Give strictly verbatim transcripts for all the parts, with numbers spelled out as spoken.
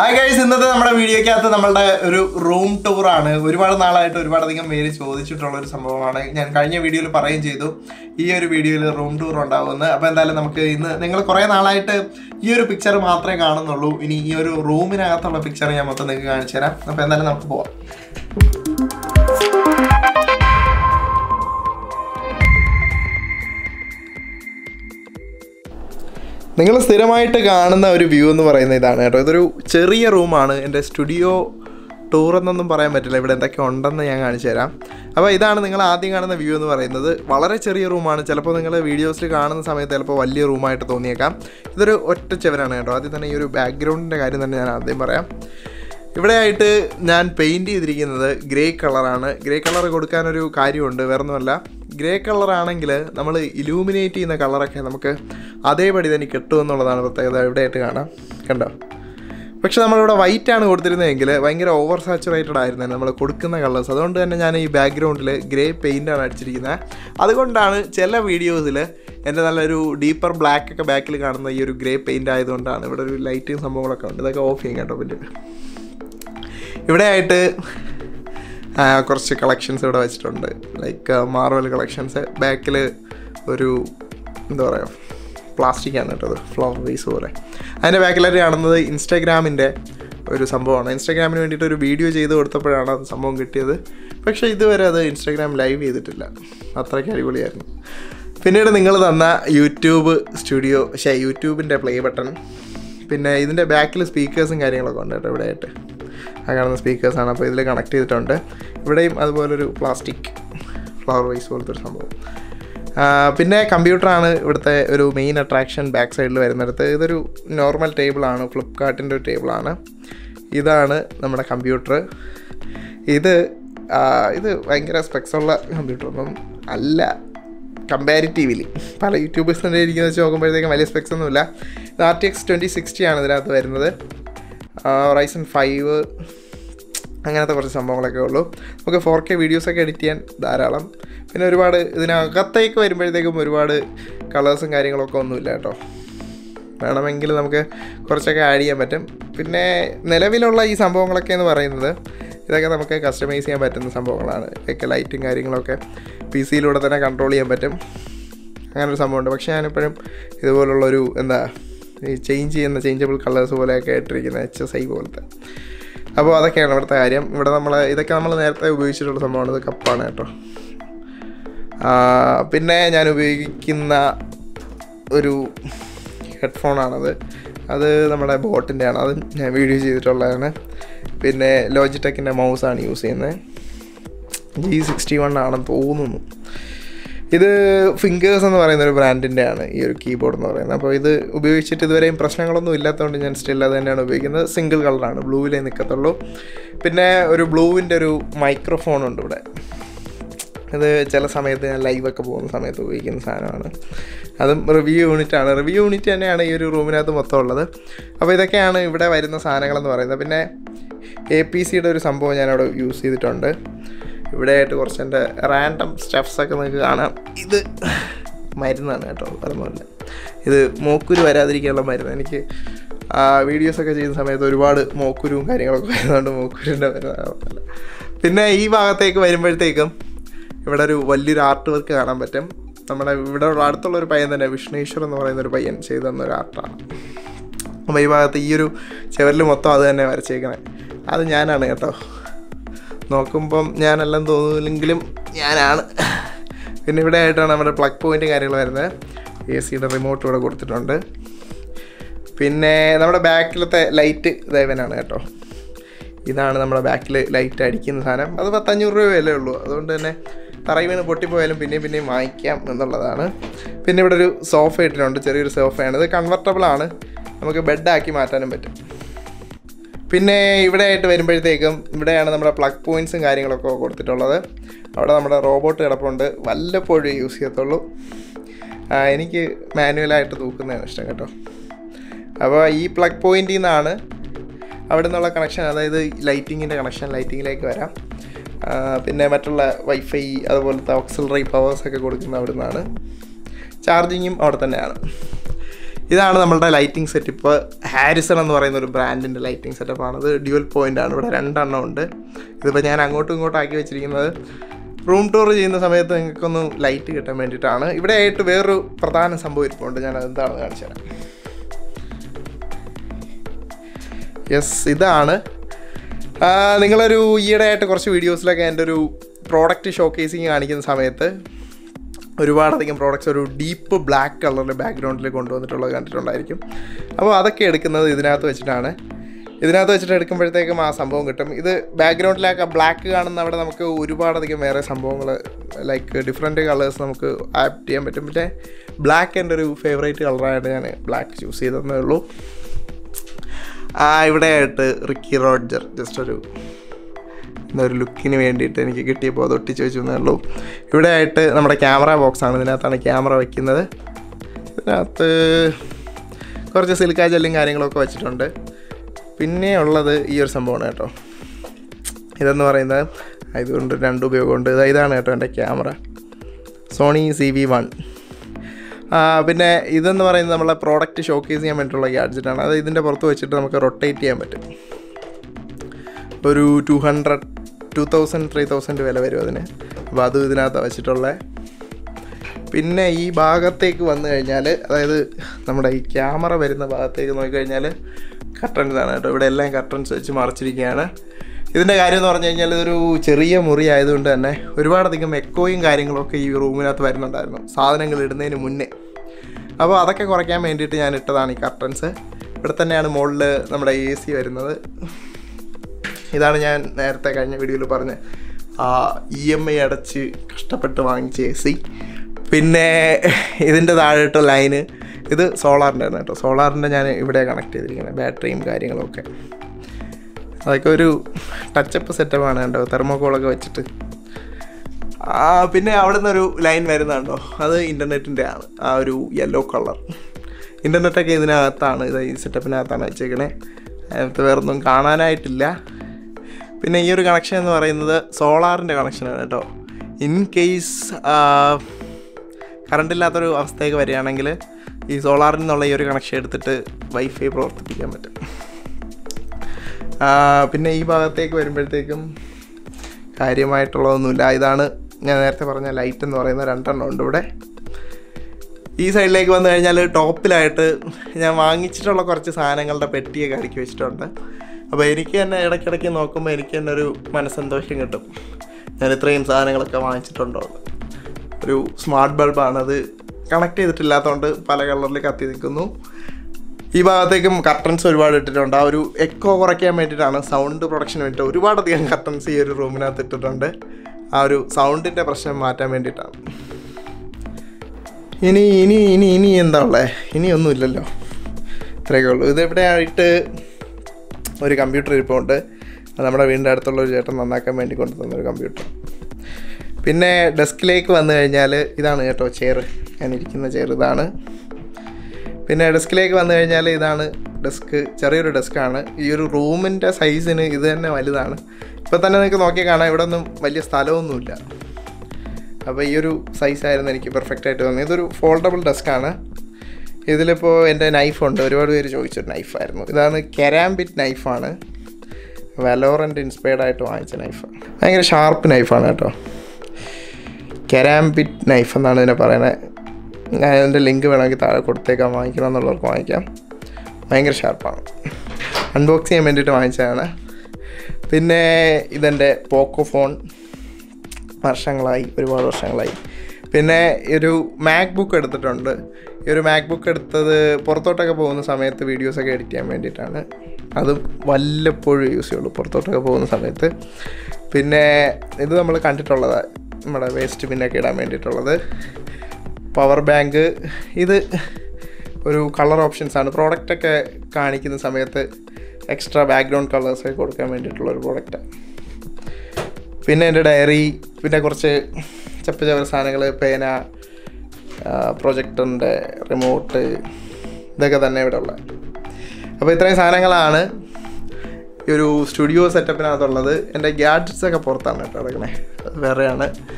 Hi guys, ഇന്നത്തെ നമ്മുടെ വീഡിയോയ്ക്കകത്ത് നമ്മളുടെ ഒരു റൂം ടൂർ ആണ്. ഒരുപാട് നാളായിട്ട് ഒരുപാടധികം പേര് ചോദിച്ചിട്ടുള്ള ഒരു സംഭവമാണ്. ഞാൻ കഴിഞ്ഞ വീഡിയോയിൽ പറയുകയും ചെയ്തു ഈ ഒരു വീഡിയോയിൽ റൂം ടൂർ ഉണ്ടാവുമെന്ന്. അപ്പോൾ എന്തായാലും നമുക്ക് ഇന്ന് നിങ്ങൾ കുറേ നാളായിട്ട് ഈ ഒരു പിക്ചർ മാത്രമേ കാണുന്നുള്ളൂ. ഇനി ഈ ഒരു റൂമിനകത്തുള്ള പിക്ചർ ഞാൻ മൊത്തം നിങ്ങൾക്ക് കാണിച്ചു തരാം. അപ്പോൾ എന്തായാലും നമുക്ക് പോവാം. നിങ്ങൾ സ്ഥിരമായിട്ട് കാണുന്ന ഒരു വ്യൂ എന്ന് പറയുന്നത് ഇതാണ് കേട്ടോ. ഇതൊരു ചെറിയ റൂമാണ്. എൻ്റെ സ്റ്റുഡിയോ ടൂർ എന്നൊന്നും പറയാൻ പറ്റില്ല, ഇവിടെ എന്തൊക്കെ ഉണ്ടെന്ന് ഞാൻ കാണിച്ചു തരാം. അപ്പോൾ ഇതാണ് നിങ്ങൾ ആദ്യം കാണുന്ന വ്യൂ എന്ന് പറയുന്നത്. വളരെ ചെറിയ റൂമാണ്. ചിലപ്പോൾ നിങ്ങൾ വീഡിയോസിൽ കാണുന്ന സമയത്ത് ചിലപ്പോൾ വലിയ റൂമായിട്ട് തോന്നിയേക്കാം. ഇതൊരു ഒറ്റ ചെവരാണ് കേട്ടോ. ആദ്യം തന്നെ ഈ ഒരു ബാക്ക്ഗ്രൗണ്ടിൻ്റെ കാര്യം തന്നെ ഞാൻ ആദ്യം പറയാം. ഇവിടെയായിട്ട് ഞാൻ പെയിൻറ്റ് ചെയ്തിരിക്കുന്നത് ഗ്രേ കളറാണ്. ഗ്രേ കളർ കൊടുക്കാനൊരു കാര്യമുണ്ട്, വേറൊന്നുമല്ല. ഗ്രേ കളറാണെങ്കിൽ നമ്മൾ ഇലൂമിനേറ്റ് ചെയ്യുന്ന കളറൊക്കെ നമുക്ക് അതേപടി തന്നെ കിട്ടുമെന്നുള്ളതാണ് പ്രത്യേകത. ഇവിടെയായിട്ട് കാണാം, കണ്ടോ. പക്ഷെ നമ്മളിവിടെ വൈറ്റാണ് കൊടുത്തിരുന്നതെങ്കിൽ ഭയങ്കര ഓവർ സാച്ചുറേറ്റഡ് ആയിരുന്നു നമ്മൾ കൊടുക്കുന്ന കളേഴ്സ്. അതുകൊണ്ട് തന്നെ ഞാൻ ഈ ബാക്ക്ഗ്രൗണ്ടിൽ ഗ്രേ പെയിൻ്റാണ് അടിച്ചിരിക്കുന്നത്. അതുകൊണ്ടാണ് ചില വീഡിയോസിൽ എൻ്റെ നല്ലൊരു ഡീപ്പർ ബ്ലാക്ക് ഒക്കെ ബാക്കിൽ കാണുന്ന ഈ ഒരു ഗ്രേ പെയിൻ്റ് ആയതുകൊണ്ടാണ്. ഇവിടെ ഒരു ലൈറ്റും സംഭവങ്ങളൊക്കെ ഉണ്ട്. ഇതൊക്കെ ഓഫ് ചെയ്യും കേട്ടോ. പിന്നെ ഇവിടെയായിട്ട് കുറച്ച് കളക്ഷൻസ് ഇവിടെ വെച്ചിട്ടുണ്ട്, ലൈക്ക് മാർവൽ കളക്ഷൻസ്. ബാക്കിൽ ഒരു എന്താ പറയുക, പ്ലാസ്റ്റിക്കാണ് കേട്ടത്, ഫ്ലവർ വേസ് പോലെ. അതിൻ്റെ ബാക്കിലായിട്ട് കാണുന്നത് ഇൻസ്റ്റാഗ്രാമിൻ്റെ ഒരു സംഭവമാണ്. ഇൻസ്റ്റാഗ്രാമിന് വേണ്ടിയിട്ട് ഒരു വീഡിയോ ചെയ്ത് കൊടുത്തപ്പോഴാണ് അത് സംഭവം കിട്ടിയത്. പക്ഷേ ഇതുവരെ അത് ഇൻസ്റ്റാഗ്രാം ലൈവ് ചെയ്തിട്ടില്ല. അത്രയ്ക്ക് അടിപൊളിയായിരുന്നു. പിന്നീട് നിങ്ങൾ തന്ന യൂട്യൂബ് സ്റ്റുഡിയോ പക്ഷേ യൂട്യൂബിൻ്റെ പ്ലേ ബട്ടൺ, പിന്നെ ഇതിൻ്റെ ബാക്കിൽ സ്പീക്കേഴ്സും കാര്യങ്ങളൊക്കെ ഉണ്ട് കേട്ടോ. ഇവിടെയായിട്ട് ആ കാണുന്ന സ്പീക്കേഴ്സാണ്. അപ്പോൾ ഇതിൽ കണക്ട് ചെയ്തിട്ടുണ്ട്. ഇവിടെയും അതുപോലൊരു പ്ലാസ്റ്റിക് ഫ്ലവർ വൈസ് പോലത്തെ ഒരു സംഭവം. പിന്നെ കമ്പ്യൂട്ടറാണ് ഇവിടുത്തെ ഒരു മെയിൻ അട്രാക്ഷൻ. ബാക്ക് സൈഡിൽ വരുന്നിടത്ത് ഇതൊരു നോർമൽ ടേബിളാണ്, ഫ്ലിപ്കാർട്ടിൻ്റെ ഒരു ടേബിളാണ്. ഇതാണ് നമ്മുടെ കമ്പ്യൂട്ടർ. ഇത് ഇത് ഭയങ്കര സ്പെക്സുള്ള കമ്പ്യൂട്ടറൊന്നും അല്ല കമ്പാരിറ്റീവ്ലി. പല യൂട്യൂബേഴ്സിൻ്റെ ഇരിക്കുന്ന വെച്ച് നോക്കുമ്പോഴത്തേക്കും വലിയ സ്പെക്സ് ഒന്നുമില്ല. ഇത് R T X twenty sixty ആണ് ഇതിനകത്ത് വരുന്നത്. റൈസൻ ഫൈവ് അങ്ങനത്തെ കുറച്ച് സംഭവങ്ങളൊക്കെ ഉള്ളൂ. നമുക്ക് ഫോർ കെ വീഡിയോസൊക്കെ എഡിറ്റ് ചെയ്യാൻ ധാരാളം. പിന്നെ ഒരുപാട് ഇതിനകത്തേക്ക് വരുമ്പോഴത്തേക്കും ഒരുപാട് കളേഴ്സും കാര്യങ്ങളൊക്കെ ഒന്നുമില്ല കേട്ടോ. വേണമെങ്കിൽ നമുക്ക് കുറച്ചൊക്കെ ആഡ് ചെയ്യാൻ പറ്റും. പിന്നെ നിലവിലുള്ള ഈ സംഭവങ്ങളൊക്കെ എന്ന് പറയുന്നത് ഇതൊക്കെ നമുക്ക് കസ്റ്റമൈസ് ചെയ്യാൻ പറ്റുന്ന സംഭവങ്ങളാണ്. ഇതൊക്കെ ലൈറ്റും കാര്യങ്ങളൊക്കെ പി സിയിലൂടെ തന്നെ കൺട്രോൾ ചെയ്യാൻ പറ്റും. അങ്ങനൊരു സംഭവമുണ്ട്. പക്ഷേ ഞാനിപ്പോഴും ഇതുപോലുള്ളൊരു എന്താ ഈ ചേഞ്ച് ചെയ്യുന്ന ചേഞ്ചബിൾ കളേഴ്സ് പോലെയൊക്കെ ഇട്ടിരിക്കുന്ന എച്ച് എസ് ഐ പോലത്തെ. അപ്പോൾ അതൊക്കെയാണ് ഇവിടുത്തെ കാര്യം. ഇവിടെ നമ്മൾ ഇതൊക്കെ നമ്മൾ നേരത്തെ ഉപയോഗിച്ചിട്ടുള്ള സംഭവമാണ്. ഇത് കപ്പാണ് കേട്ടോ. പിന്നെ ഞാൻ ഉപയോഗിക്കുന്ന ഒരു ഹെഡ്ഫോണാണത്. അത് നമ്മുടെ ബോട്ടിൻ്റെ ആണ്. അത് ഞാൻ വീഡിയോ ചെയ്തിട്ടുള്ളതാണ്. പിന്നെ ലോജിടെക്കിൻ്റെ മൗസാണ് യൂസ് ചെയ്യുന്നത്. ജി സിക്സ്റ്റി വൺ ആണെന്ന് തോന്നുന്നു. ഇത് ഫിംഗേഴ്സ് എന്ന് പറയുന്ന ഒരു ബ്രാൻഡിൻ്റെ ആണ് ഈ ഒരു കീബോർഡ് എന്ന് പറയുന്നത്. അപ്പോൾ ഇത് ഉപയോഗിച്ചിട്ട് ഇതുവരെയും പ്രശ്നങ്ങളൊന്നും ഇല്ലാത്തതുകൊണ്ട് ഞാൻ സ്റ്റിൽ അത് തന്നെയാണ് ഉപയോഗിക്കുന്നത്. സിംഗിൾ കളറാണ്, ബ്ലൂവിലേ നിൽക്കത്തുള്ളൂ. പിന്നെ ഒരു ബ്ലൂവിൻ്റെ ഒരു മൈക്രോഫോണുണ്ട് ഇവിടെ. ഇത് ചില സമയത്ത് ഞാൻ ലൈവൊക്കെ പോകുന്ന സമയത്ത് ഉപയോഗിക്കുന്ന സാധനമാണ്. അതും റിവ്യൂ യൂണിറ്റാണ്. റിവ്യൂ യൂണിറ്റ് തന്നെയാണ് ഈ ഒരു റൂമിനകത്ത് മൊത്തം ഉള്ളത്. അപ്പോൾ ഇതൊക്കെയാണ് ഇവിടെ വരുന്ന സാധനങ്ങളെന്ന് പറയുന്നത്. പിന്നെ എ പി സിയുടെ ഒരു സംഭവം ഞാനവിടെ യൂസ് ചെയ്തിട്ടുണ്ട്. ഇവിടെയായിട്ട് കുറച്ച് എൻ്റെ റാൻഡം സ്റ്റഫ്സൊക്കെ നിങ്ങൾക്ക് കാണാം. ഇത് മരുന്നാണ് കേട്ടോ, പറഞ്ഞില്ല. ഇത് മോക്കുരു വരാതിരിക്കാനുള്ള മരുന്ന്. എനിക്ക് വീഡിയോസൊക്കെ ചെയ്യുന്ന സമയത്ത് ഒരുപാട് മോക്കുരുവും കാര്യങ്ങളൊക്കെ വരുന്നതുകൊണ്ട് മോക്കുരുവിൻ്റെ മരുന്നാണ്. പിന്നെ ഈ ഭാഗത്തേക്ക് വരുമ്പോഴത്തേക്കും ഇവിടെ ഒരു വലിയൊരു ആർട്ട് വർക്ക് കാണാൻ പറ്റും. നമ്മുടെ ഇവിടെ ഉള്ള അടുത്തുള്ളൊരു പയ്യൻ തന്നെ, വിഷ്ണേശ്വർ എന്ന് പറയുന്നൊരു പയ്യൻ ചെയ്തു തന്നൊരു ആർട്ടാണ്. അപ്പോൾ ഈ ഭാഗത്ത് ഈ ഒരു ചുവരിൽ മൊത്തം അത് തന്നെ വരച്ചേക്കണേ. അത് ഞാനാണ് കേട്ടോ. നോക്കുമ്പം ഞാനെല്ലാം തോന്നുന്നില്ലെങ്കിലും ഞാനാണ്. പിന്നെ ഇവിടെ ആയിട്ടാണ് നമ്മുടെ പ്ലഗ് പോയിൻ്റ് കാര്യങ്ങൾ വരുന്നത്. എ സിയുടെ റിമോട്ട് ഇവിടെ കൊടുത്തിട്ടുണ്ട്. പിന്നെ നമ്മുടെ ബാക്കിലത്തെ ലൈറ്റ് ഇതേവനാണ് കേട്ടോ. ഇതാണ് നമ്മുടെ ബാക്കിൽ ലൈറ്റ് അടിക്കുന്ന സാധനം. അത് പത്തഞ്ഞൂറ് രൂപ വിലയേ ഉള്ളൂ. അതുകൊണ്ട് തന്നെ തറയിൽ വീണ് പൊട്ടിപ്പോയാലും പിന്നെയും പിന്നെയും വാങ്ങിക്കാം എന്നുള്ളതാണ്. പിന്നെ ഇവിടെ ഒരു സോഫ ഇട്ടിട്ടുണ്ട്, ചെറിയൊരു സോഫയാണ്. ഇത് കൺവെർട്ടബിളാണ്, നമുക്ക് ബെഡാക്കി മാറ്റാനും പറ്റും. പിന്നെ ഇവിടെ ആയിട്ട് വരുമ്പോഴത്തേക്കും ഇവിടെയാണ് നമ്മുടെ പ്ലഗ് പോയിൻറ്റ്സും കാര്യങ്ങളൊക്കെ കൊടുത്തിട്ടുള്ളത്. അവിടെ നമ്മുടെ റോബോട്ട് കിടപ്പുണ്ട്. വല്ലപ്പോഴും യൂസ് ചെയ്യത്തുള്ളൂ. എനിക്ക് മാനുവലായിട്ട് തൂക്കുന്നതാണ് ഇഷ്ടം കേട്ടോ. അപ്പോൾ ഈ പ്ലഗ് പോയിൻറ്റിൽ നിന്നാണ് അവിടെ നിന്നുള്ള കണക്ഷൻ, അതായത് ലൈറ്റിങ്ങിൻ്റെ കണക്ഷൻ, ലൈറ്റിങ്ങിലേക്ക് വരാം. പിന്നെ മറ്റുള്ള വൈഫൈ അതുപോലത്തെ ഓക്സിലറി പവേഴ്സൊക്കെ കൊടുക്കുന്ന അവിടെ നിന്നാണ്. ചാർജിങ്ങും അവിടെ തന്നെയാണ്. ഇതാണ് നമ്മളുടെ ലൈറ്റിംഗ് സെറ്റപ്പ്. ഹാരിസൺ എന്ന് പറയുന്ന ഒരു ബ്രാൻഡിൻ്റെ ലൈറ്റിംഗ് സെറ്റപ്പാണ്. ഇത് ഡ്യുവൽ പോയിൻ്റാണ്. ഇവിടെ രണ്ടെണ്ണം ഉണ്ട്. ഇതിപ്പോൾ ഞാൻ അങ്ങോട്ടും ഇങ്ങോട്ടും ആക്കി വെച്ചിരിക്കുന്നത് റൂം ടൂർ ചെയ്യുന്ന സമയത്ത് നിങ്ങൾക്കൊന്ന് ലൈറ്റ് കിട്ടാൻ വേണ്ടിയിട്ടാണ്. ഇവിടെ ആയിട്ട് വേറൊരു പ്രധാന സംഭവം ഇരിപ്പുണ്ട്. ഞാൻ അതെന്താണെന്ന് കാണിച്ചു തരാം. യെസ്, ഇതാണ്. നിങ്ങളൊരു ഈയിടെ ആയിട്ട് കുറച്ച് വീഡിയോസിലൊക്കെ എൻ്റെ ഒരു പ്രോഡക്റ്റ് ഷോക്കേസിങ് കാണിക്കുന്ന സമയത്ത് ഒരുപാടധികം പ്രോഡക്റ്റ്സ് ഒരു ഡീപ്പ് ബ്ലാക്ക് കളറിൻ്റെ ബാക്ക്ഗ്രൗണ്ടിൽ കൊണ്ടുവന്നിട്ടുള്ളത് കണ്ടിട്ടുണ്ടായിരിക്കും. അപ്പോൾ അതൊക്കെ എടുക്കുന്നത് ഇതിനകത്ത് വെച്ചിട്ടാണ്. ഇതിനകത്ത് വെച്ചിട്ട് എടുക്കുമ്പോഴത്തേക്കും ആ സംഭവം കിട്ടും. ഇത് ബാക്ക്ഗ്രൗണ്ടിലൊക്കെ ബ്ലാക്ക് കാണുന്ന അവിടെ നമുക്ക് ഒരുപാടധികം വേറെ സംഭവങ്ങൾ ലൈക്ക് ഡിഫറെൻറ്റ് കളേഴ്സ് നമുക്ക് ആപ്റ്റ് ചെയ്യാൻ പറ്റും. പിന്നെ ബ്ലാക്ക് എൻ്റെ ഒരു ഫേവറേറ്റ് കളറായിട്ട് ഞാൻ ബ്ലാക്ക് ചൂസ് ചെയ്തതേ ഉള്ളൂ. ആ ഇവിടെ ആയിട്ട് റിക്കി റോഡ്ജർ ജസ്റ്റ് ഒരു ഒരു ലുക്കിന് വേണ്ടിയിട്ട് എനിക്ക് കിട്ടിയപ്പോൾ അത് ഒട്ടിച്ച് വെച്ചു എന്നേ ഉള്ളൂ. ഇവിടെ ആയിട്ട് നമ്മുടെ ക്യാമറ ബോക്സാണ്. ഇതിനകത്താണ് ക്യാമറ വയ്ക്കുന്നത്. ഇതിനകത്ത് കുറച്ച് സിലിക്കാ ജെല്ലും കാര്യങ്ങളൊക്കെ വെച്ചിട്ടുണ്ട്. പിന്നെ ഉള്ളത് ഈ ഒരു സംഭവമാണ് കേട്ടോ. ഇതെന്ന് പറയുന്നത് ഇതുകൊണ്ട് രണ്ട് ഉപയോഗമുണ്ട്. ഇതാണ് കേട്ടോ എൻ്റെ camera, Sony C V one. പിന്നെ ഇതെന്ന് പറയുന്നത് നമ്മളെ പ്രോഡക്റ്റ് ഷോക്കേസ് ചെയ്യാൻ വേണ്ടിയിട്ടുള്ള ഗാഡ്ജറ്റാണ്. അത് ഇതിൻ്റെ പുറത്ത് വെച്ചിട്ട് നമുക്ക് റൊട്ടേറ്റ് ചെയ്യാൻ പറ്റും. ഒരു two hundred two thousand three thousand വില വരും അതിന്. അപ്പോൾ അതും ഇതിനകത്ത് വെച്ചിട്ടുള്ളത്. പിന്നെ ഈ ഭാഗത്തേക്ക് വന്നു കഴിഞ്ഞാൽ, അതായത് നമ്മുടെ ഈ ക്യാമറ വരുന്ന ഭാഗത്തേക്ക് നോക്കിക്കഴിഞ്ഞാൽ കർട്ടൻസാണ് കേട്ടോ. ഇവിടെ എല്ലാം കർട്ടൻസ് വെച്ച് മറച്ചിരിക്കുകയാണ്. ഇതിൻ്റെ കാര്യം എന്ന് പറഞ്ഞു കഴിഞ്ഞാൽ ഇതൊരു ചെറിയ മുറി ആയതുകൊണ്ട് തന്നെ ഒരുപാടധികം എക്കോയും കാര്യങ്ങളൊക്കെ ഈ റൂമിനകത്ത് വരുന്നുണ്ടായിരുന്നു സാധനങ്ങൾ ഇടുന്നതിന് മുന്നേ. അപ്പോൾ അതൊക്കെ കുറയ്ക്കാൻ വേണ്ടിയിട്ട് ഞാൻ ഇട്ടതാണ് ഈ കർട്ടൻസ്. ഇവിടെ തന്നെയാണ് മുകളിൽ നമ്മുടെ എ സി വരുന്നത്. ഇതാണ് ഞാൻ നേരത്തെ കഴിഞ്ഞ വീഡിയോയിൽ പറഞ്ഞ ആ ഇ എം ഐ അടച്ച് കഷ്ടപ്പെട്ട് വാങ്ങിച്ച എ സി. പിന്നെ ഇതിൻ്റെ താഴെട്ട ലൈന് ഇത് സോളാറിൻ്റെ ആണ് കേട്ടോ. സോളാറിൻ്റെ ഞാൻ ഇവിടെ കണക്ട് ചെയ്തിരിക്കുന്നത്, ബാറ്ററിയും കാര്യങ്ങളൊക്കെ. അതൊക്കെ ഒരു ടച്ചപ്പ് സെറ്റപ്പാണ് കേട്ടോ, തെർമോക്കോളൊക്കെ വെച്ചിട്ട്. പിന്നെ അവിടെ നിന്നൊരു ലൈൻ വരുന്നുണ്ടോ, അത് ഇൻ്റർനെറ്റിൻ്റെ ആണ്, ആ ഒരു യെല്ലോ കളർ. ഇൻ്റർനെറ്റൊക്കെ ഇതിനകത്താണ്, ഇത് ഈ സെറ്റപ്പിനകത്താണ് വെച്ചേക്കണേ. അതിനകത്ത് വേറൊന്നും കാണാനായിട്ടില്ല. പിന്നെ ഈ ഒരു കണക്ഷൻ എന്ന് പറയുന്നത് സോളാറിൻ്റെ കണക്ഷനാണ് കേട്ടോ. ഇൻ കേസ് കറണ്ടില്ലാത്തൊരു അവസ്ഥയൊക്കെ വരികയാണെങ്കിൽ ഈ സോളാറിൽ നിന്നുള്ള ഈ ഒരു കണക്ഷൻ എടുത്തിട്ട് വൈഫൈ പ്രവർത്തിപ്പിക്കാൻ പറ്റും. പിന്നെ ഈ ഭാഗത്തേക്ക് വരുമ്പോഴത്തേക്കും കാര്യമായിട്ടുള്ളതൊന്നുമില്ല. ഇതാണ് ഞാൻ നേരത്തെ പറഞ്ഞ ലൈറ്റ് എന്ന് പറയുന്ന രണ്ടെണ്ണം ഉണ്ട് ഇവിടെ. ഈ സൈഡിലേക്ക് വന്നു കഴിഞ്ഞാൽ ടോപ്പിലായിട്ട് ഞാൻ വാങ്ങിച്ചിട്ടുള്ള കുറച്ച് സാധനങ്ങളുടെ പെട്ടിയൊക്കെ അടുക്കി വെച്ചിട്ടുണ്ട്. അപ്പോൾ എനിക്ക് തന്നെ ഇടയ്ക്കിടയ്ക്ക് നോക്കുമ്പോൾ എനിക്ക് തന്നെ ഒരു മനസ്സന്തോഷം കിട്ടും, ഞാൻ ഇത്രയും സാധനങ്ങളൊക്കെ വാങ്ങിച്ചിട്ടുണ്ടോ. ഒരു സ്മാർട്ട് ബൾബാണ്, അത് കണക്ട് ചെയ്തിട്ടില്ലാത്തതുകൊണ്ട് പല കളറിൽ കത്തി നിൽക്കുന്നു. ഈ ഭാഗത്തേക്കും കർട്ടൻസ് ഒരുപാട് ഇട്ടിട്ടുണ്ട്. ആ ഒരു എക്കോ കുറയ്ക്കാൻ വേണ്ടിയിട്ടാണ്, സൗണ്ട് പ്രൊഡക്ഷന് വേണ്ടിയിട്ട് ഒരുപാടധികം കർട്ടൻസ് ഈ ഒരു റൂമിനകത്ത് ഇട്ടിട്ടുണ്ട്. ആ ഒരു സൗണ്ടിൻ്റെ പ്രശ്നം മാറ്റാൻ വേണ്ടിയിട്ടാണ്. ഇനി ഇനി ഇനി ഇനി എന്താ ഉള്ളത്? ഇനിയൊന്നുമില്ലല്ലോ, ഇത്രയൊക്കെ ഉള്ളൂ. ഇതെവിടെ ആയിട്ട് ഒരു കമ്പ്യൂട്ടർ ഇരിപ്പുണ്ട്. അത് നമ്മുടെ വീടിൻ്റെ അടുത്തുള്ള ഒരു ചേട്ടൻ നന്നാക്കാൻ വേണ്ടി കൊണ്ടുതന്നൊരു കമ്പ്യൂട്ടർ. പിന്നെ ഡെസ്കിലേക്ക് വന്നു കഴിഞ്ഞാൽ ഇതാണ് കേട്ടോ ചെയർ, ഞാനിരിക്കുന്ന ചെയർ ഇതാണ്. പിന്നെ ഡെസ്കിലേക്ക് വന്നു കഴിഞ്ഞാൽ ഇതാണ് ഡെസ്ക്, ചെറിയൊരു ഡെസ്ക്കാണ്. ഈ ഒരു റൂമിൻ്റെ സൈസിന് ഇത് തന്നെ വലുതാണ്. ഇപ്പോൾ തന്നെ നിങ്ങൾക്ക് നോക്കി കാണാം, ഇവിടെ ഒന്നും വലിയ സ്ഥലമൊന്നുമില്ല. അപ്പോൾ ഈ ഒരു സൈസായിരുന്നു എനിക്ക് പെർഫെക്റ്റായിട്ട് തോന്നിയത്. ഇതൊരു ഫോൾഡബിൾ ഡെസ്ക്കാണ്. ഇതിലിപ്പോൾ എൻ്റെ നൈഫുണ്ട്, ഒരുപാട് പേര് ചോദിച്ചൊരു നൈഫായിരുന്നു. ഇതാണ് കെരാമ്പിറ്റ് നൈഫാണ്, വലോറൻ്റ് ഇൻസ്പയർഡ് ആയിട്ട് വാങ്ങിച്ച നൈഫ്. ഭയങ്കര ഷാർപ്പ് നൈഫാണ് കേട്ടോ, കെരാമ്പിറ്റ് നൈഫ് എന്നാണ് ഇതിനെ പറയുന്നത്. ഞാൻ എൻ്റെ ലിങ്ക് വേണമെങ്കിൽ താഴെ കൊടുത്തേക്കാം, വാങ്ങിക്കണം എന്നുള്ളവർക്ക് വാങ്ങിക്കാം. ഭയങ്കര ഷാർപ്പാണ്. അൺബോക്സ് ചെയ്യാൻ വേണ്ടിയിട്ട് വാങ്ങിച്ചതാണ്. പിന്നെ ഇതെൻ്റെ പോക്കോ ഫോൺ, വർഷങ്ങളായി, ഒരുപാട് വർഷങ്ങളായി. പിന്നെ ഒരു മാക് ബുക്ക് എടുത്തിട്ടുണ്ട്. ഈ ഒരു മാക് ബുക്ക് എടുത്തത് പുറത്തോട്ടൊക്കെ പോകുന്ന സമയത്ത് വീഡിയോസൊക്കെ എഡിറ്റ് ചെയ്യാൻ വേണ്ടിയിട്ടാണ്. അത് വല്ലപ്പോഴും യൂസ് ചെയ്യുള്ളൂ പുറത്തോട്ടൊക്കെ പോകുന്ന സമയത്ത്. പിന്നെ ഇത് നമ്മൾ കണ്ടിട്ടുള്ളതാണ്, നമ്മുടെ വേസ്റ്റ് ബിന്നൊക്കെ ഇടാൻ വേണ്ടിയിട്ടുള്ളത്. പവർ ബാങ്ക്, ഇത് ഒരു കളർ ഓപ്ഷൻസാണ്. പ്രോഡക്റ്റൊക്കെ കാണിക്കുന്ന സമയത്ത് എക്സ്ട്രാ ബാക്ക്ഗ്രൗണ്ട് കളേഴ്സൊക്കെ കൊടുക്കാൻ വേണ്ടിയിട്ടുള്ളൊരു പ്രോഡക്റ്റാണ്. പിന്നെ എൻ്റെ ഡയറി, പിന്നെ കുറച്ച് ചപ്പ ചവര സാധനങ്ങൾ, പേന, പ്രൊജക്ടറിൻ്റെ റിമോട്ട്, ഇതൊക്കെ തന്നെ ഇവിടെ ഉള്ളത്. അപ്പോൾ ഇത്രയും സാധനങ്ങളാണ് ഈ ഒരു സ്റ്റുഡിയോ സെറ്റപ്പിനകത്തുള്ളത്. എൻ്റെ ഗാഡ്ജറ്റ്സൊക്കെ പുറത്താണ് കേട്ടോ കിടക്കണേ, അത് വേറെയാണ്.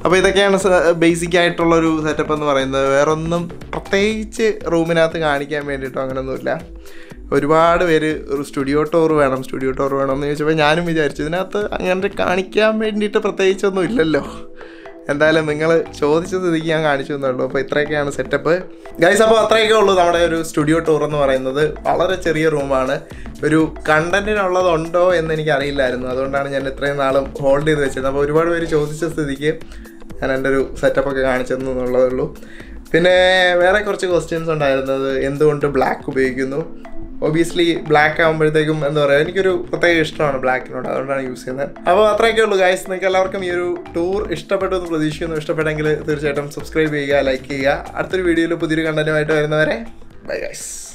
അപ്പോൾ ഇതൊക്കെയാണ് ബേസിക് ആയിട്ടുള്ളൊരു സെറ്റപ്പ് എന്ന് പറയുന്നത്. വേറൊന്നും പ്രത്യേകിച്ച് റൂമിനകത്ത് കാണിക്കാൻ വേണ്ടിയിട്ടോ അങ്ങനെയൊന്നുമില്ല. ഒരുപാട് പേര് ഒരു സ്റ്റുഡിയോ ടൂർ വേണം സ്റ്റുഡിയോ ടൂർ വേണം എന്ന് ചോദിച്ചപ്പോൾ ഞാനും വിചാരിച്ചു ഇതിനകത്ത് അങ്ങനെ കാണിക്കാൻ വേണ്ടിയിട്ട് പ്രത്യേകിച്ചൊന്നും ഇല്ലല്ലോ. എന്തായാലും നിങ്ങൾ ചോദിച്ച സ്ഥിതിക്ക് ഞാൻ കാണിച്ചു തന്നുള്ളൂ. അപ്പോൾ ഇത്രയൊക്കെയാണ് സെറ്റപ്പ് ഗൈസ്. അപ്പോൾ അത്രയൊക്കെ ഉള്ളൂ നമ്മുടെ ഒരു സ്റ്റുഡിയോ ടൂർ എന്ന് പറയുന്നത്. വളരെ ചെറിയ റൂമാണ്. ഒരു കണ്ടന്റിനുള്ളതുണ്ടോ എന്ന് എനിക്കറിയില്ലായിരുന്നു. അതുകൊണ്ടാണ് ഞാൻ ഇത്രയും നാളും ഹോൾഡ് ചെയ്ത് വെച്ചത്. അപ്പോൾ ഒരുപാട് പേര് ചോദിച്ച സ്ഥിതിക്ക് ഞാൻ എൻ്റെ ഒരു സെറ്റപ്പൊക്കെ കാണിച്ചു തന്നു എന്നുള്ളതേ ഉള്ളൂ. പിന്നെ വേറെ കുറച്ച് ക്വസ്റ്റ്യൻസ് ഉണ്ടായിരുന്നത് എന്തുകൊണ്ട് ബ്ലാക്ക് ഉപയോഗിക്കുന്നു. ഒബിയസ്ലി ബ്ലാക്ക് ആകുമ്പോഴത്തേക്കും എന്താ പറയുക, എനിക്കൊരു പ്രത്യേക ഇഷ്ടമാണ് ബ്ലാക്കിനോട്, അതുകൊണ്ടാണ് യൂസ് ചെയ്യുന്നത്. അപ്പോൾ അത്രയൊക്കെ ഉള്ളൂ ഗൈസ്. നിങ്ങൾക്ക് എല്ലാവർക്കും ഈ ഒരു ടൂർ ഇഷ്ടപ്പെട്ടു എന്ന് പ്രതീക്ഷിക്കുന്നു. ഇഷ്ടപ്പെട്ടെങ്കിൽ തീർച്ചയായിട്ടും സബ്സ്ക്രൈബ് ചെയ്യുക, ലൈക്ക് ചെയ്യുക. അടുത്തൊരു വീഡിയോയിൽ പുതിയൊരു കണ്ടന്റുമായിട്ട് വരുന്നവരെ ബൈ ഗൈസ്.